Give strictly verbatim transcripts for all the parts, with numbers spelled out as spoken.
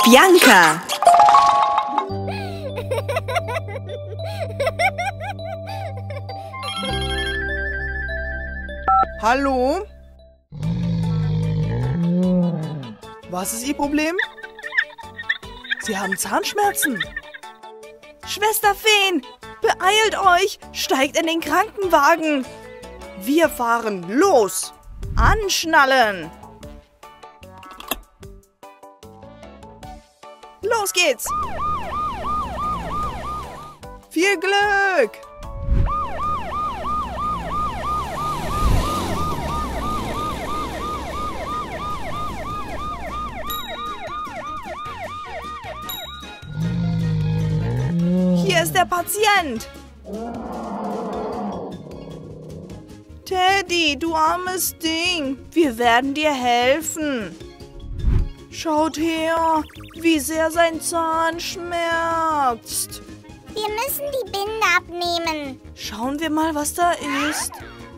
Bianca. Hallo? Was ist Ihr Problem? Sie haben Zahnschmerzen. Schwester Feen, beeilt euch! Steigt in den Krankenwagen! Wir fahren los! Anschnallen! Los geht's! Viel Glück! Hier ist der Patient! Teddy, du armes Ding! Wir werden dir helfen! Schaut her, wie sehr sein Zahn schmerzt! Wir müssen die Binde abnehmen. Schauen wir mal, was da ist.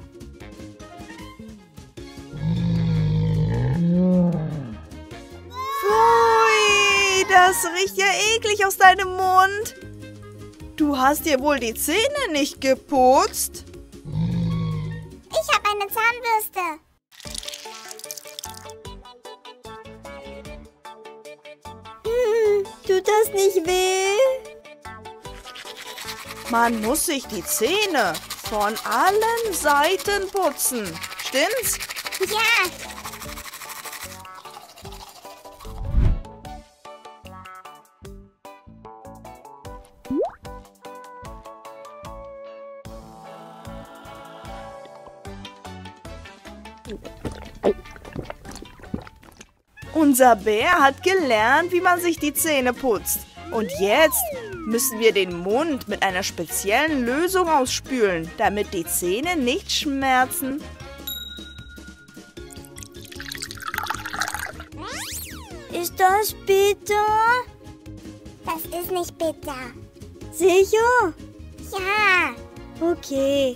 Pfui, das riecht ja eklig aus deinem Mund. Du hast dir wohl die Zähne nicht geputzt? Ich habe eine Zahnbürste. Hm, tut das nicht weh? Man muss sich die Zähne von allen Seiten putzen. Stimmt's? Ja. Unser Bär hat gelernt, wie man sich die Zähne putzt. Und jetzt müssen wir den Mund mit einer speziellen Lösung ausspülen, damit die Zähne nicht schmerzen. Ist das bitter? Das ist nicht bitter. Sicher? Ja. Okay.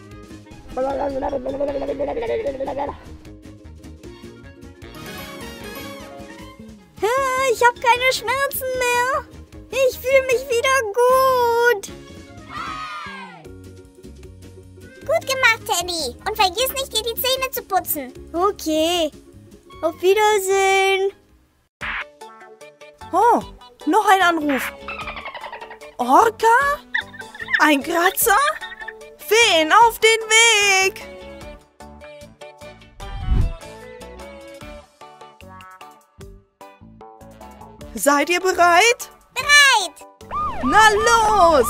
Ich habe keine Schmerzen mehr. Ich fühle mich wieder gut. Gut gemacht, Teddy. Und vergiss nicht, dir die Zähne zu putzen. Okay. Auf Wiedersehen. Oh, noch ein Anruf. Orca? Ein Kratzer? Feen, auf den Weg! Seid ihr bereit? Bereit! Na los!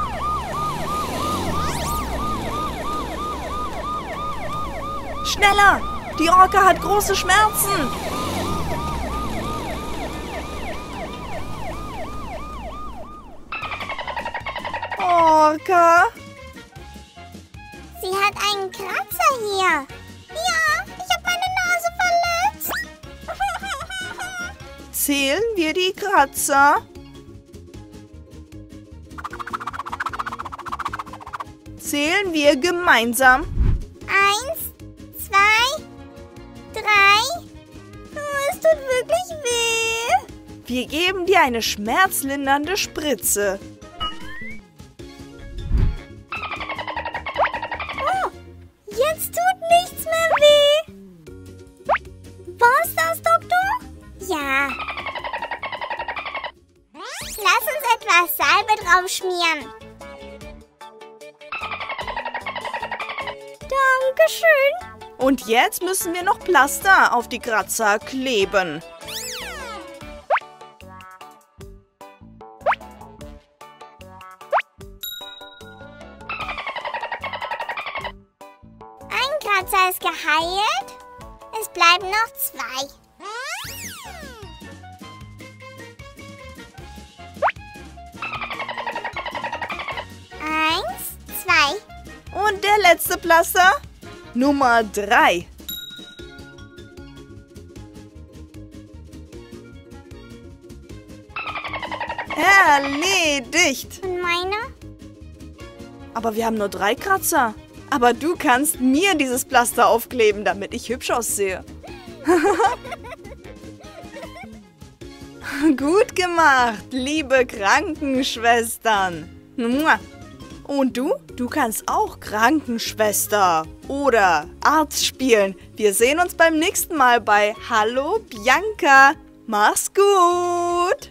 Schneller! Die Orca hat große Schmerzen! Orca? Sie hat einen Kratzer hier. Ja, ich habe meine Nase verletzt. Zählen wir die Kratzer? Zählen wir gemeinsam? Eins, zwei, drei. Oh, es tut wirklich weh. Wir geben dir eine schmerzlindernde Spritze. Oh, jetzt tut nichts mehr weh. War's das, Doktor? Ja. Lass uns etwas Salbe drauf schmieren. Dankeschön. Und jetzt müssen wir noch Pflaster auf die Kratzer kleben. Ein Kratzer ist geheilt. Es bleiben noch zwei. Eins, zwei. Und der letzte Pflaster? Nummer drei. Erledigt. Und meine? Aber wir haben nur drei Kratzer. Aber du kannst mir dieses Pflaster aufkleben, damit ich hübsch aussehe. Gut gemacht, liebe Krankenschwestern. Und du? Du kannst auch Krankenschwester oder Arzt spielen. Wir sehen uns beim nächsten Mal bei Hallo Bianca. Mach's gut!